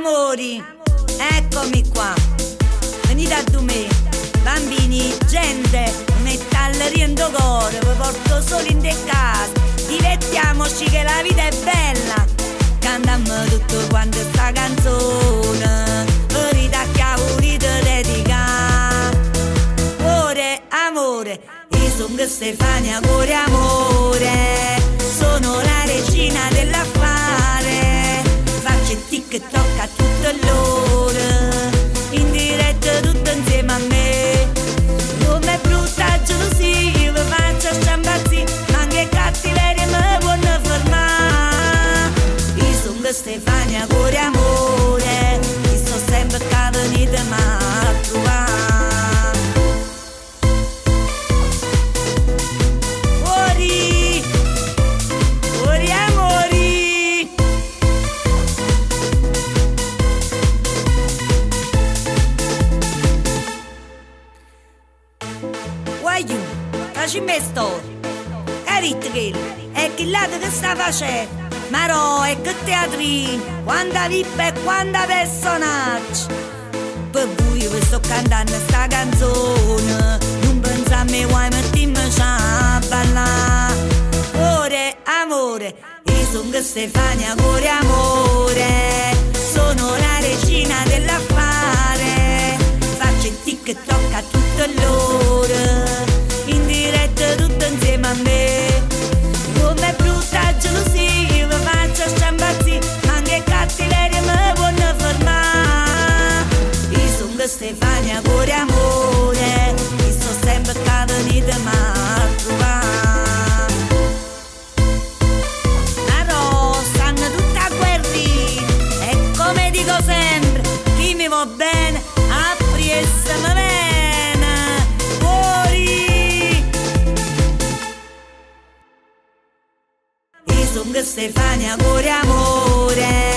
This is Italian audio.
Amori, eccomi qua, venite a me, bambini, gente, metalleria in cuore, vi porto solo in te casa, divertiamoci che la vita è bella, cantiamo tutto quanto sta canzone, ritacchiamo unito dedica, cuore, amore, io sono Stefania, cuore, amore, sono la regina dell'affare, faccio TikTok a tutto l'ora, in diretta tutto insieme a me, come brutta gelosia, vi faccio sciambazzi, ma che cattiveria mi può fermare, io sono Stefania, cuore, amore, io sto sempre qua venite a trovare. Guagliù, facci me storia. Carit che è che là che sta facendo? Ma no, è che teatri, quanta vippa e quanta personaggi. Per voi vi sto cantando sta canzone, non pensa a me, vuoi mettermi a ballare. Cuore, amore, io sono Stefania, cuore, amore, sono la regina dell'affare, faccio il TikTok a tutto l'ora, in diretta tutto insieme a me, come brutta gelosia, vi faccio sciambazzi, ma che cattiveria mi può fermare, io sono Stefania, cuore, amore, io sto sempre qua venite a trovare. Ma no, stanno tutte a guerri, e come dico sempre, chi mi va bene, apri e se mi viene, fuori. Io sono Stefania, cuore, amore,